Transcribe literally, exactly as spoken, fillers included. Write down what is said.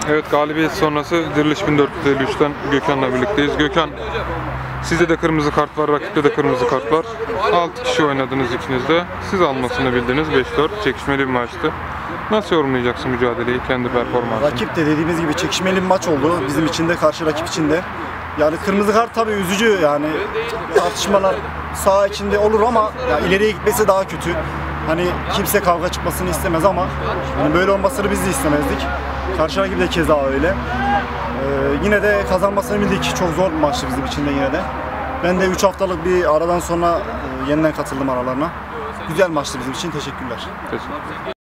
Evet, galibiyet sonrası Diriliş bin dört yüz elli üç'ten Gökhan'la birlikteyiz. Gökhan, sizde de kırmızı kart var, rakipte de kırmızı kart var. altı kişi oynadınız ikiniz de. Siz almasını bildiniz. beş dört çekişmeli bir maçtı. Nasıl yorumlayacaksın mücadeleyi, kendi performansını? Rakip de dediğimiz gibi çekişmeli bir maç oldu. Bizim için de, karşı rakip için de. Yani kırmızı kart tabii üzücü, yani tartışmalar saha içinde olur ama ya ileriye gitmesi daha kötü. Hani kimse kavga çıkmasını istemez ama hani böyle olmasını biz de istemezdik. Karşı rakip de keza öyle. Ee, yine de kazanmasını bildik. Çok zor bir maçtı bizim için de yine de. Ben de üç haftalık bir aradan sonra e, yeniden katıldım aralarına. Güzel maçtı bizim için. Teşekkürler. Teşekkür.